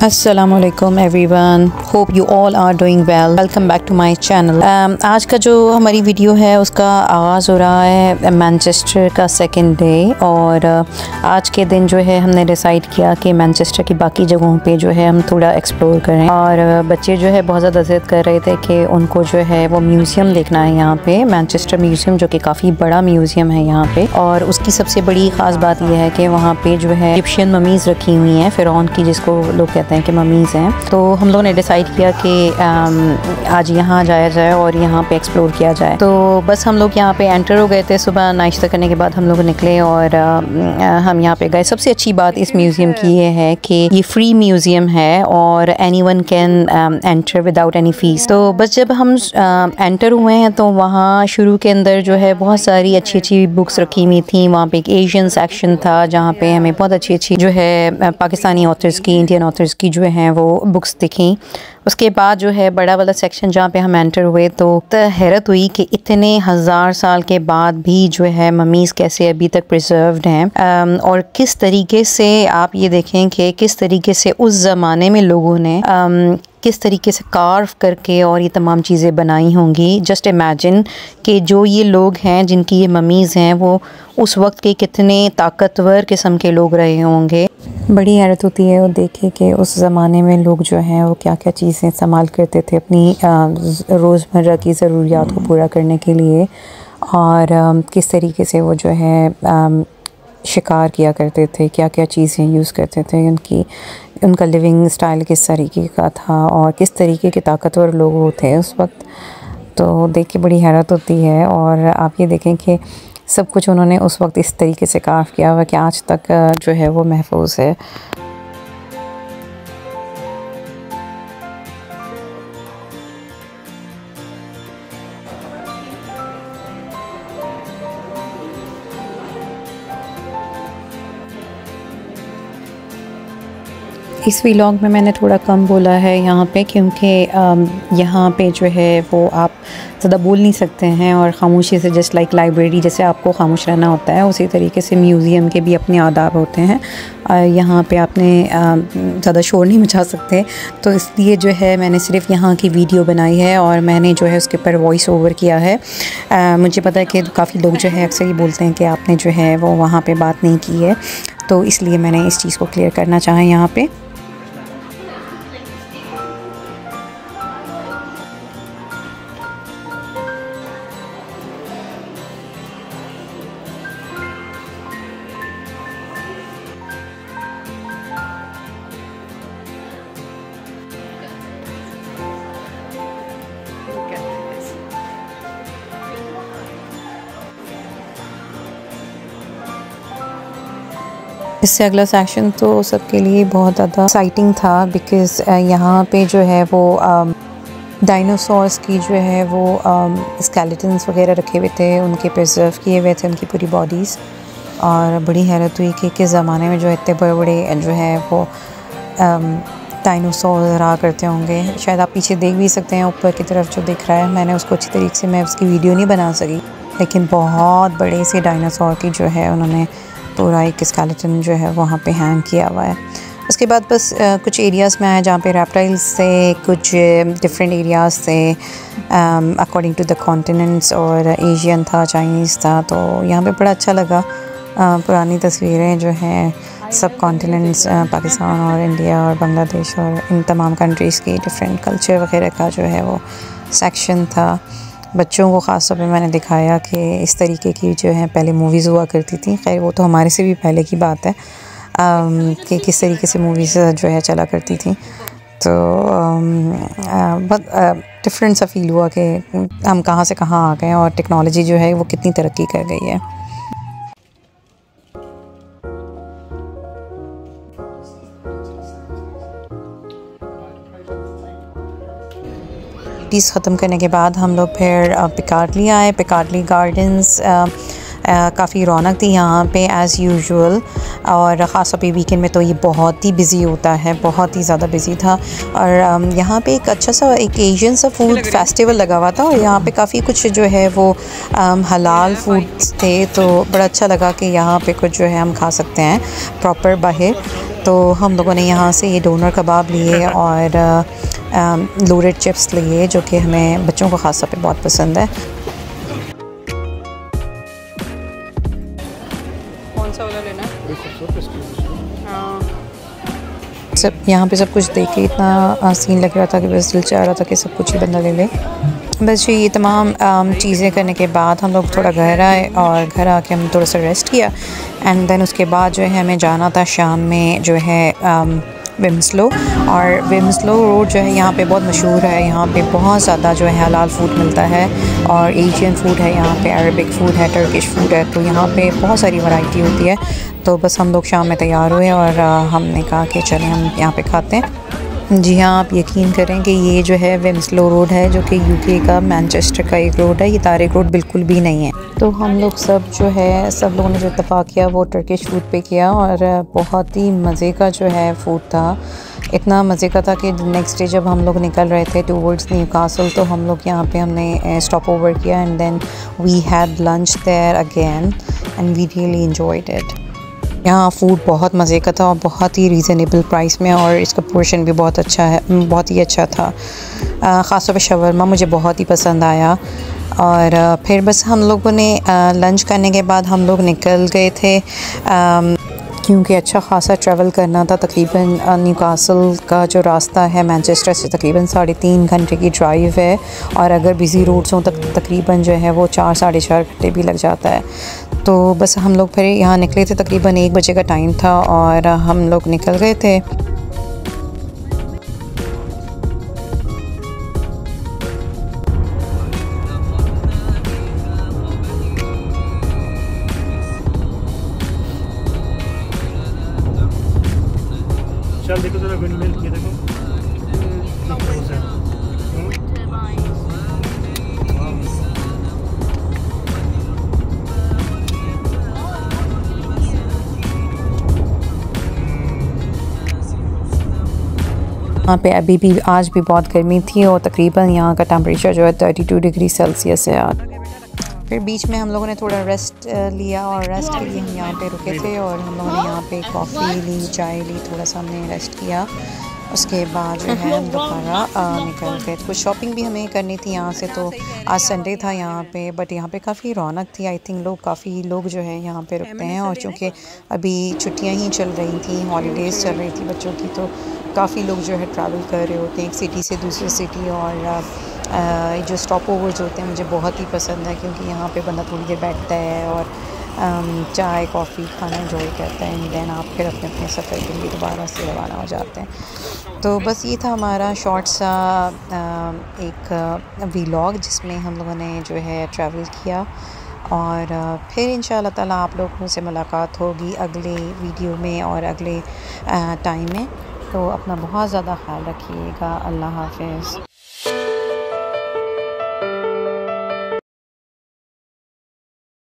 Assalamualaikum everyone, hope you all are doing well. Welcome back to my channel. आज का जो हमारी video है उसका आगाज़ हो रहा है मैनचेस्टर का सेकंड डे। और आज के दिन जो है हमने डिसाइड किया कि मैनचेस्टर की बाकी जगहों पे जो है हम थोड़ा एक्सप्लोर करें। और बच्चे जो है बहुत ज़्यादा ज़िद कर रहे थे कि उनको जो है वो म्यूज़ियम देखना है यहाँ पे, मैनचेस्टर म्यूज़ियम, जो कि काफ़ी बड़ा म्यूज़ियम है यहाँ पे। और उसकी सबसे बड़ी ख़ास बात यह है कि वहाँ पे जो है इजिप्शियन ममीज़ रखी हुई हैं, फ़िरौन की, जिसको लोग कहते हैं कि ममीज़ हैं। तो हम लोगों ने डिसाइड किया कि आज यहाँ जाया जाए और यहाँ पे एक्सप्लोर किया जाए। तो बस हम लोग यहाँ पे एंटर हो गए थे। सुबह नाश्ता करने के बाद हम लोग निकले और हम यहाँ पे गए। सबसे अच्छी बात इस म्यूज़ियम की ये है कि ये फ्री म्यूज़ियम है और anyone can enter without any fees. तो बस जब हम एंटर हुए हैं तो वहाँ शुरू के अंदर जो है बहुत सारी अच्छी अच्छी बुक्स रखी हुई थी। वहाँ पे एक एशियन सेक्शन था जहाँ पे हमें बहुत अच्छी अच्छी जो है पाकिस्तानी ऑथर्स की, इंडियन ऑथर्स की जो हैं वो बुक्स दिखी। उसके बाद जो है बड़ा वाला सेक्शन जहाँ पे हम एंटर हुए तो हैरत हुई कि इतने हज़ार साल के बाद भी जो है ममीज़ कैसे अभी तक प्रिजर्व्ड हैं। और किस तरीके से आप ये देखें कि किस तरीके से उस ज़माने में लोगों ने किस तरीके से कार्व करके और ये तमाम चीज़ें बनाई होंगी। जस्ट इमेजिन कि जो ये लोग हैं जिनकी ये ममीज़ हैं वो उस वक्त के कितने ताकतवर किस्म के लोग रहे होंगे। बड़ी हैरत होती है वो देखे कि उस ज़माने में लोग जो हैं वो क्या क्या चीज़ें इस्तेमाल करते थे अपनी रोज़मर्रा की ज़रूरियात को पूरा करने के लिए, और किस तरीके से वो जो है शिकार किया करते थे, क्या क्या चीज़ें यूज़ करते थे, उनका लिविंग स्टाइल किस तरीके का था और किस तरीके के ताकतवर लोग वो थे उस वक्त। तो देख के बड़ी हैरत होती है। और आप ये देखें कि सब कुछ उन्होंने उस वक्त इस तरीके से कार्व किया हुआ कि आज तक जो है वो महफूज है। इस व्लॉग में मैंने थोड़ा कम बोला है यहाँ पे, क्योंकि यहाँ पे जो है वो आप ज़्यादा बोल नहीं सकते हैं और ख़ामोशी से, जस्ट लाइक लाइब्रेरी जैसे आपको खामोश रहना होता है, उसी तरीके से म्यूज़ियम के भी अपने आदाब होते हैं। यहाँ पे आपने ज़्यादा शोर नहीं मचा सकते, तो इसलिए जो है मैंने सिर्फ यहाँ की वीडियो बनाई है और मैंने जो है उसके ऊपर वॉइस ओवर किया है। मुझे पता है कि काफ़ी लोग जो है अक्सर ये बोलते हैं कि आपने जो है वो वहाँ पर बात नहीं की है, तो इसलिए मैंने इस चीज़ को क्लियर करना चाहा यहाँ पर। इससे अगला सेक्शन तो सबके लिए बहुत ज़्यादा एक्साइटिंग था, बिकॉज़ यहाँ पे जो है वो डायनासोर्स की जो है वो स्केलेटन्स वगैरह रखे हुए थे, उनके प्रिजर्व किए हुए थे उनकी पूरी बॉडीज़। और बड़ी हैरत हुई कि किस ज़माने में जो इतने बड़े बड़े जो है वो डायनासोर रहा करते होंगे। शायद आप पीछे देख भी सकते हैं ऊपर की तरफ जो दिख रहा है। मैंने उसको अच्छी तरीके से मैं उसकी वीडियो नहीं बना सकी, लेकिन बहुत बड़े से डायनासोर की जो है उन्होंने पूरा एक स्केलेटन जो है वहाँ पे हैंग किया हुआ है। उसके बाद बस कुछ एरियाज़ में आया जहाँ पे रेप्टाइल्स से कुछ डिफरेंट एरियाज़ थे अकॉर्डिंग टू द कॉन्टिनेंट्स, और एशियन था, चाइनीज़ था। तो यहाँ पे बड़ा अच्छा लगा। पुरानी तस्वीरें जो हैं सब कॉन्टिनेंट्स, पाकिस्तान और इंडिया और बांग्लादेश और इन तमाम कंट्रीज़ की डिफरेंट कल्चर वगैरह का जो है वो सेक्शन था। बच्चों को ख़ास तौर पे मैंने दिखाया कि इस तरीके की जो है पहले मूवीज़ हुआ करती थी। खैर वो तो हमारे से भी पहले की बात है कि किस तरीके से मूवीज़ जो है चला करती थी। तो बहुत डिफरेंट सा फील हुआ कि हम कहाँ से कहाँ आ गए और टेक्नोलॉजी जो है वो कितनी तरक्की कर गई है। ख़त्म करने के बाद हम लोग फिर पिकार्डली आए। पिकार्डली गार्डन्स काफ़ी रौनक थी यहाँ पे एज़ यूजुअल, और ख़ास तौर पे वीकेंड में तो ये बहुत ही बिज़ी होता है, बहुत ही ज़्यादा बिज़ी था। और यहाँ पे एक अच्छा सा एक एशियन सा फूड फेस्टिवल लगा हुआ था, और यहाँ पे काफ़ी कुछ जो है वो हलाल फूड्स थे, तो बड़ा अच्छा लगा कि यहाँ पे कुछ जो है हम खा सकते हैं प्रॉपर बाहर। तो हम लोगों ने यहाँ से ये डोनर कबाब लिए और लोडेड चिप्स लिए, जो कि हमें बच्चों को ख़ास तौर पे बहुत पसंद है। कौन सा वाला लेना? सब यहाँ पे सब कुछ देख के इतना सीन लग रहा था कि बस दिल चाह रहा था कि सब कुछ ही बंदा ले ले। बस ये तमाम चीज़ें करने के बाद हम लोग थोड़ा घर आए, और घर आके हम थोड़ा सा रेस्ट किया, एंड देन उसके बाद जो है हमें जाना था शाम में जो है विम्सलो। और विम्सलो रोड जो है यहाँ पे बहुत मशहूर है, यहाँ पे बहुत ज़्यादा जो है हलाल फूड मिलता है, और एशियन फूड है यहाँ पे, अरबिक फूड है, टर्किश फूड है, तो यहाँ पे बहुत सारी वैरायटी होती है। तो बस हम लोग शाम में तैयार हुए और हमने कहा कि चलें हम यहाँ पे खाते हैं। जी हाँ, आप यकीन करें कि ये जो है विम्सलो रोड है, जो कि यूके का मैनचेस्टर का एक रोड है, ये तारिक रोड बिल्कुल भी नहीं है। तो हम लोग सब जो है सब लोगों ने जो इत्तेफाक किया वो टर्किश फूड पे किया, और बहुत ही मज़े का जो है फूड था। इतना मज़े का था कि नेक्स्ट डे जब हम लोग निकल रहे थे टूवर्ड्स न्यूकासल, तो हम लोग यहाँ पे हमने स्टॉप ओवर किया, and then we had lunch there again, and we really enjoyed it. यहाँ फ़ूड बहुत मज़े का था और बहुत ही रीज़नेबल प्राइस में, और इसका पोर्शन भी बहुत अच्छा है, बहुत ही अच्छा था। ख़ास तौर पे शवरमा मुझे बहुत ही पसंद आया। और फिर बस हम लोगों ने लंच करने के बाद हम लोग निकल गए थे, क्योंकि अच्छा ख़ासा ट्रैवल करना था। तकरीबन न्यूकासल का जो रास्ता है मैनचेस्टर से तकरीबन 3.5 घंटे की ड्राइव है, और अगर बिज़ी रोड्स हों तकरीबन जो है वो 4-4.5 घंटे भी लग जाता है। तो बस हम लोग फिर यहाँ निकले थे, तकरीबन 1 बजे का टाइम था, और हम लोग निकल गए थे। चल देखो जरा विंडमिल ये देखो। यहाँ पे अभी भी आज भी बहुत गर्मी थी, और तकरीबन यहाँ का टेम्परेचर जो है 32 डिग्री सेल्सियस है आज। फिर बीच में हम लोगों ने थोड़ा रेस्ट लिया, और रेस्ट के लिए हम यहाँ पे रुके थे, और हम लोगों ने यहाँ पे कॉफ़ी ली, चाय ली, थोड़ा सा हमने रेस्ट किया। उसके बाद जो है हम दोबारा निकल गए। कुछ शॉपिंग भी हमें करनी थी यहाँ से, तो आज संडे था यहाँ पे, बट यहाँ पे काफ़ी रौनक थी। आई थिंक काफ़ी लोग जो है यहाँ पे रुकते हैं, और चूँकि अभी छुट्टियाँ ही चल रही थी, हॉलीडेज़ चल रही थी बच्चों की, तो काफ़ी लोग जो है ट्रैवल कर रहे होते हैं एक सिटी से दूसरी सिटी। और जो स्टॉप ओवर्स होते हैं मुझे बहुत ही पसंद है, क्योंकि यहाँ पे बंदा थोड़ी देर बैठता है और चाय कॉफ़ी खाना एंजॉय करता है, एंड देन आप फिर अपने अपने सफ़र के लिए दोबारा से रवाना हो जाते हैं। तो बस ये था हमारा शॉर्ट सा एक व्लॉग, जिसमें हम लोगों ने जो है ट्रैवल किया। और फिर इंशाअल्लाह ताला आप लोगों से मुलाकात होगी अगले वीडियो में और अगले टाइम में। तो अपना बहुत ज़्यादा ख्याल रखिएगा। अल्लाह हाफ़िज़।